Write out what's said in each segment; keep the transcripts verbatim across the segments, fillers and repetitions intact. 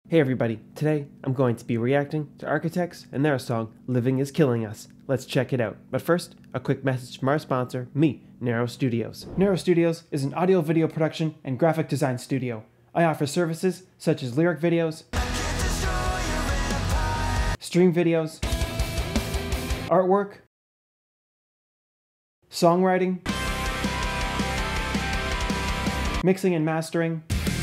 Hey everybody, today I'm going to be reacting to Architects and their song, Living is Killing Us. Let's check it out. But first, a quick message from our sponsor, me, Nero Studios. Nero Studios is an audio video production and graphic design studio. I offer services such as lyric videos, stream videos, artwork, songwriting, mixing and mastering,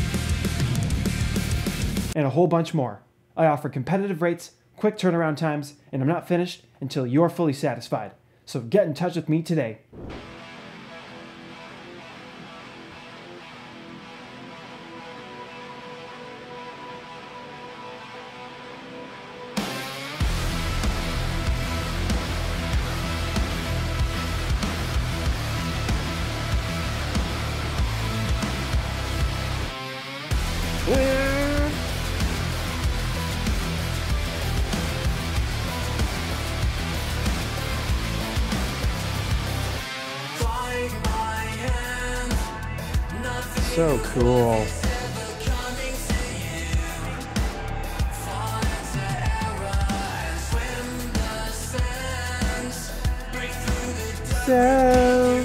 and a whole bunch more. I offer competitive rates, quick turnaround times, and I'm not finished until you're fully satisfied. So get in touch with me today. So cool. So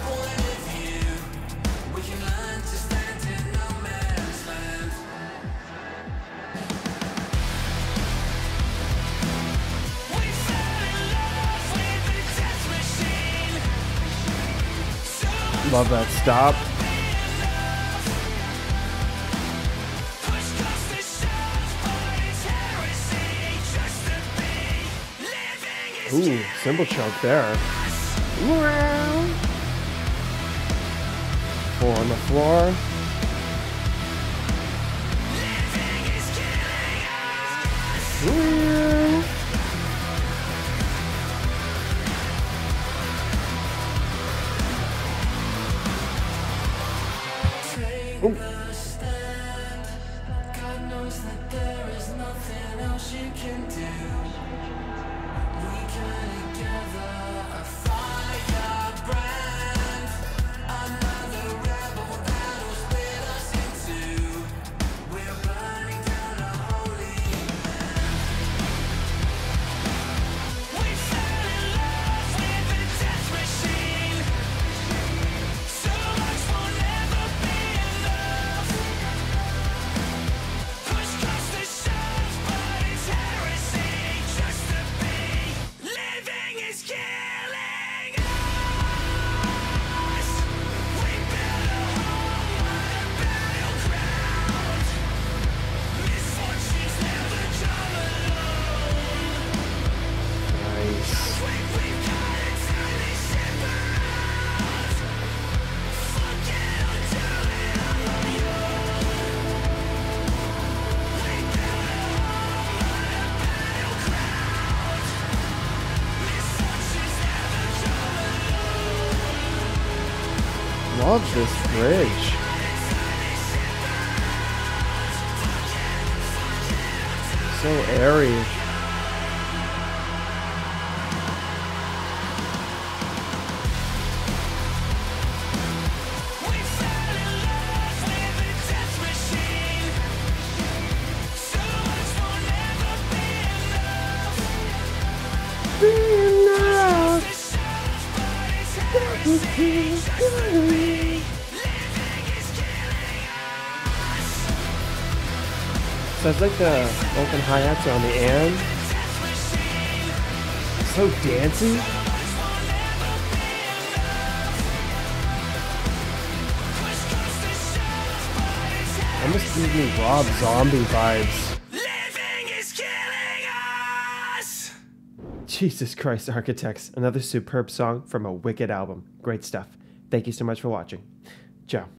love that stop. Ooh, cymbal choke there. Four on the floor. Ooh. Love this bridge. So airy. So it's like the open hi-hats are on the and. So dancey. Almost gives me Rob Zombie vibes. Living is killing us! Jesus Christ, Architects. Another superb song from a wicked album. Great stuff. Thank you so much for watching. Ciao.